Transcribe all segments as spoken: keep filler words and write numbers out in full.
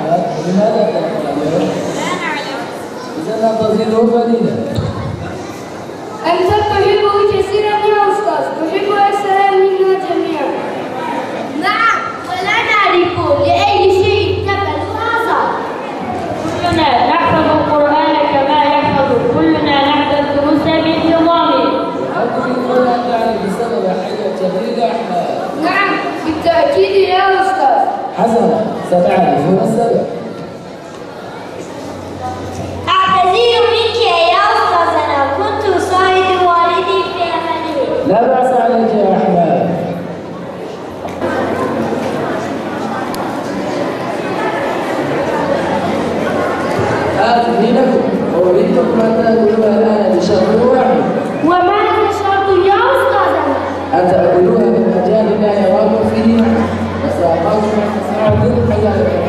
أحمد لماذا تقرأ؟ إذا ننتظره قليلا. أنت تحبه كثيرا يا أستاذ، تحب السلام منا جميعا. نعم، ولا نعرف لأي شيء تفعل هذا. كلنا نحفظ القرآن كما يحفظ، كلنا نحفظ الدروس بانتظام. هل تريدون أن تعرف سبب حياة التغريد أحمد؟ نعم بالتأكيد يا أستاذ. حسنا، ستعرفون السبب. أعتذر منك يا أستاذنا، كنت أساعد والدي في عمله. لا بأس عليك يا أحمد. هذه لكم، وأريدكم أن تأكلوها الآن بشرط واحد. وما هذا الشرط يا أستاذنا؟ أن تأكلوها من مكان لا يراكم فيه وساقاكم ساعة حياتكم.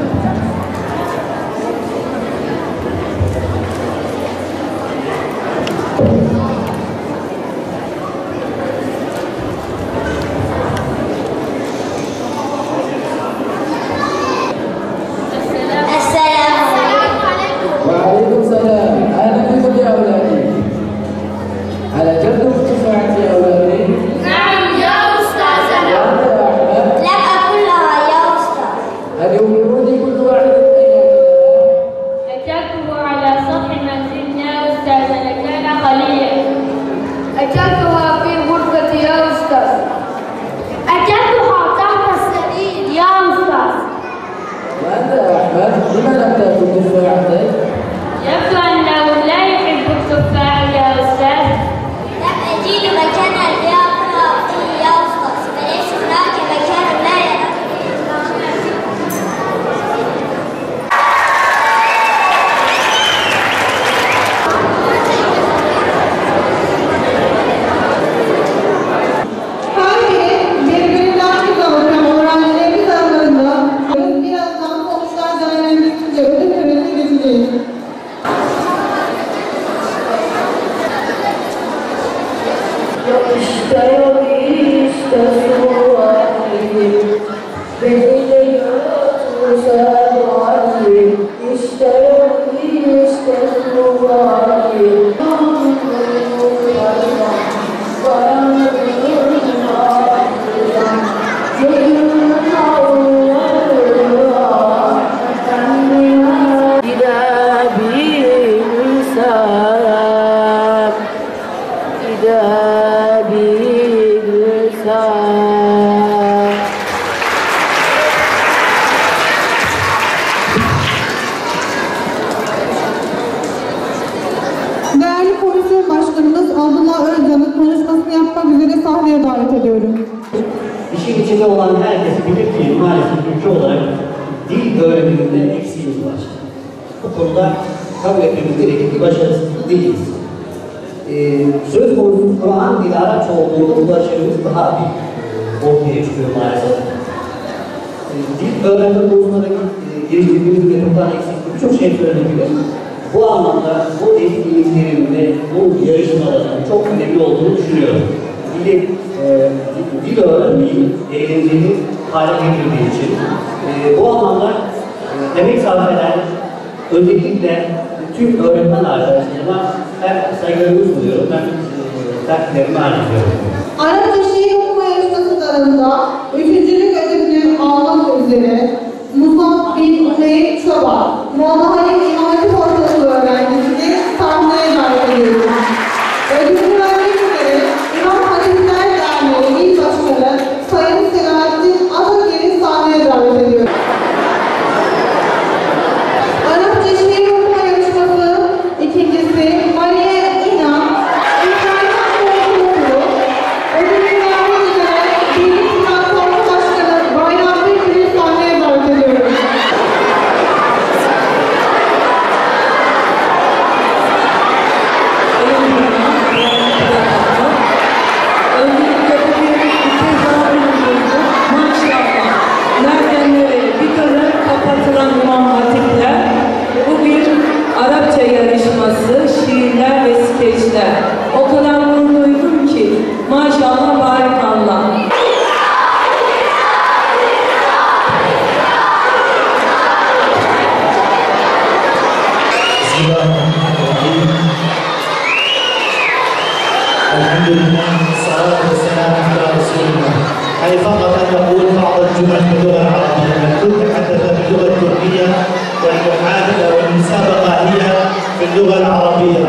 وعليكم السلام. أهلا بكم يا أولادي. هل أكلتم التفاحة يا أولادي؟ نعم يا أستاذنا. وأنت يا أحمد؟ لم أكلها يا أستاذ. هل يمكنني كل واحد أن يأكلها؟ أكلته على سطح المنزل يا أستاذنا، كان خليا. أكلتها في غرفتي يا أستاذ. أكلتها تحت السرير يا أستاذ. وأنت يا أحمد لما لم تأكل تفاحتين؟ يبدو أنه لا يحب التفاح يا أستاذ. لم أجد مكانا لأكلها فيه يا أستاذ، فليس هناك مكان لا يأكل فيه. Her biri birbirinden bir kavram öğrencilerimiz aralarında birazdan sonuçlar değerlendirince ödül törenine geçeceğiz. Değerli komisyon başkanımız Abdullah Özcan'ın konuşmasını yapmak üzere sahneye davet ediyorum. İşin içinde olan herkes bilir ki maalesef ülke olarak dil öğreniminde eksiğimiz var. Bu konuda kabul etmemiz gerekir ki başarısız değiliz. Ee, söz konusu Kur'an dili araç olduğunda bu başarımız daha bir ortaya çıkıyor maalesef. Ee, dil öğrenme konusunda da girişimimiz ve toprağın eksikliği birçok şey söylenebilir. Bu anlamda bu etkinliklerin ve bu yarışmaların çok önemli olduğunu düşünüyorum. Dili, e, dil öğrenmeyi eğlenceli hale getirdiği için e, bu anlamda e, emek sarf eden özellikle tüm öğretmen arkadaşlarıma hem saygılarımı sunuyorum, ben e, takdirlerimi arz ediyorum. Arapça şiir okuma yarışmasılarında üçüncülük ödülünü almak üzere Musab bin Umeyr Çoban, Molla Halim İmam Hatip Ortaokulu öğrencisini sahneye davet ediyoruz. Ödülünü vermek üzere İmam Hatipler Derneği İl Başkanı Sayın Selahattin Atakir'i sahneye davet ediyoruz. Arapça şiir okuma yarışması ikincisi Mariye İnan, İbrahim Ortaokulu, ödülünü vermek üzere Birlik Platformu Başkanı Bayram Bey'i sahneye davet ediyoruz. Bismillahirrahmanirrahim. Elhamdülillah, salatu ve selamu ala Resulullah. أي فقط أن نقول بعض الجمل باللغة العربية، المكتوب تحدث باللغة التركية والمحادثة والمسابقة هي باللغة العربية.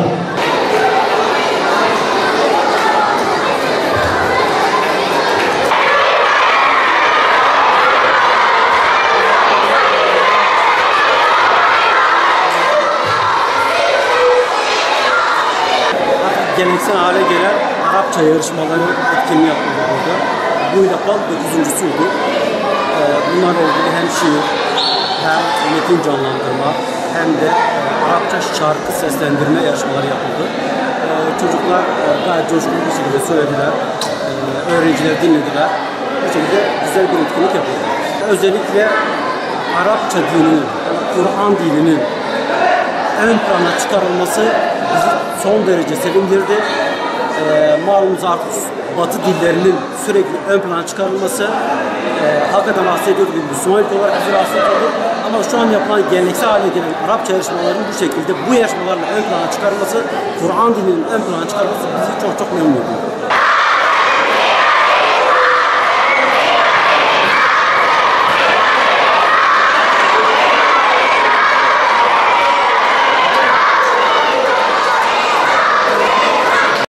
Geleneksel hale gelen Arapça yarışmaları etkinliği yapıldı burada. Bu yapılan dokuzuncusu'ydu. Ee, bunlarla ilgili hem şiir, hem metin canlandırma, hem de e, Arapça şarkı seslendirme yarışmaları yapıldı. Ee, çocuklar e, gayet coşkulu bir şekilde söylediler, e, öğrenciler dinlediler. Bu şekilde güzel bir etkinlik yapıldı. Özellikle Arapça dilinin, Kur'an dilinin ön plana çıkarılması bizi son derece sevindirdi. E, malumunuz artık Batı dillerinin sürekli ön plana çıkarılması e, hakikaten rahatsız ediyordu. Bir Müslüman ülke olarak bizi rahatsız ediyordu. Ama şu an yapılan geleneksel hale gelen Arapça yarışmaların bu şekilde bu yarışmalarla ön plana çıkarılması, Kur'an dilinin ön plana çıkarılması bizi çok çok memnun ediyor.